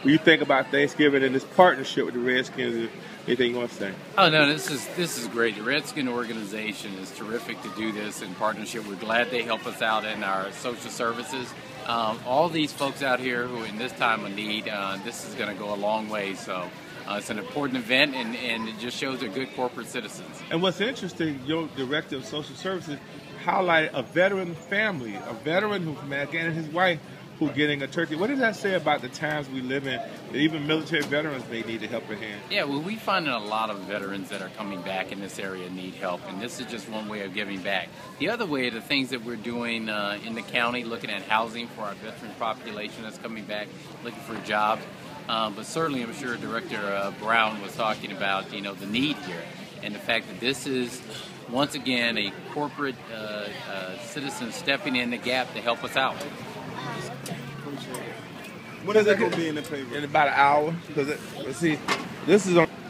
when you think about Thanksgiving and this partnership with the Redskins, anything you want to say? Oh no, this is great. The Redskin organization is terrific to do this in partnership. We're glad they help us out in our social services. All these folks out here who are in this time of need, this is going to go a long way. So it's an important event, and it just shows they're good corporate citizens. And what's interesting, your director of social services highlighted a veteran family, a veteran who's from Afghanistan and his wife who are getting a turkey. What does that say about the times we live in, that even military veterans may need a helping hand? Yeah, well, we find a lot of veterans that are coming back in this area need help, and this is just one way of giving back. The other way, the things that we're doing in the county, looking at housing for our veteran population that's coming back, looking for jobs. But certainly, I'm sure Director Brown was talking about, the need here, and the fact that this is, once again, a corporate citizen stepping in the gap to help us out. When is it going to be in the paper? In about an hour. Because, see, this is on.